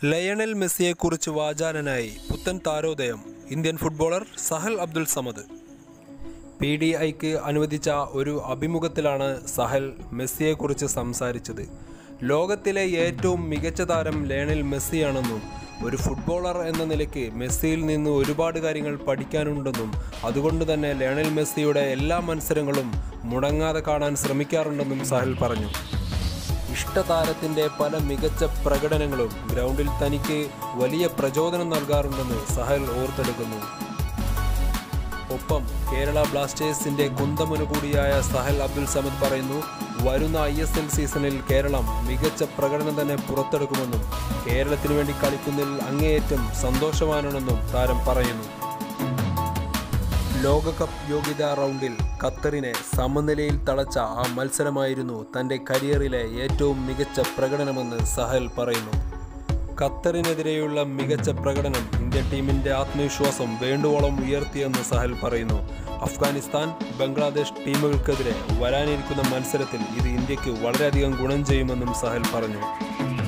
Lionel മെസ്സിയെക്കുറിച്ച് വാചാലനായി പുത്തൻ താരോദയം ഇന്ത്യൻ ഫുട്ബോളർ സഹൽ അബ്ദുൽ സമദ്. PDIക്ക് അനുവദിച്ച ഒരു അഭിമുഖത്തിലാണ് സഹൽ മെസ്സിയെക്കുറിച്ച് സംസാരിച്ചത്. ലോകത്തിലെ ഏറ്റവും മികച്ച താരം ലയണൽ മെസ്സിയാണെന്നും ഒരു ഫുട്ബോളർ എന്ന നിലയ്ക്ക് മെസ്സിയിൽ നിന്ന് ഒരുപാട് കാര്യങ്ങൾ പഠിക്കാനുണ്ടെന്നും അതുകൊണ്ട് തന്നെ ലയണൽ മെസ്സിയുടെ എല്ലാ മത്സരങ്ങളും മുടങ്ങാതെ കാണാൻ ശ്രമിക്കാറുണ്ടെന്നും സഹൽ പറഞ്ഞു. ഇഷ്ടതാരത്തിൻ്റെ പല മികച്ച പ്രകടനങ്ങളും ഗ്രൗണ്ടിൽ തനിക്ക് വലിയ പ്രചോദനം നൽകാറുണ്ടെന്ന് സഹൽ ഓർത്തെടുക്കുന്നു. ഒപ്പം കേരള ബ്ലാസ്റ്റേഴ്സിൻ്റെ കുന്തമുന കൂടിയായ സഹൽ അബ്ദുൽ സമദ് പറയുന്നു, വരുന്ന ISL സീസണിൽ കേരളം മികച്ച പ്രകടനം തന്നെ പുറത്തെടുക്കുമെന്നും കേരളത്തിനു വേണ്ടി കളിക്കുന്നതിൽ അങ്ങേയറ്റം സന്തോഷവാനാണെന്നും താരം പറയുന്നു. ലോകകപ്പ് യോഗ്യതാ റൗണ്ടിൽ ഖത്തറിനെ സമനിലയിൽ തളച്ച ആ മത്സരമായിരുന്നു തൻ്റെ കരിയറിലെ ഏറ്റവും മികച്ച പ്രകടനമെന്ന് സഹൽ പറയുന്നു. ഖത്തറിനെതിരെയുള്ള മികച്ച പ്രകടനം ഇന്ത്യൻ ടീമിൻ്റെ ആത്മവിശ്വാസം വേണ്ടുവോളം ഉയർത്തിയെന്ന് സഹൽ പറയുന്നു. അഫ്ഗാനിസ്ഥാൻ, ബംഗ്ലാദേശ് ടീമുകൾക്കെതിരെ വരാനിരിക്കുന്ന മത്സരത്തിൽ ഇത് ഇന്ത്യക്ക് വളരെയധികം ഗുണം ചെയ്യുമെന്നും സഹൽ പറഞ്ഞു.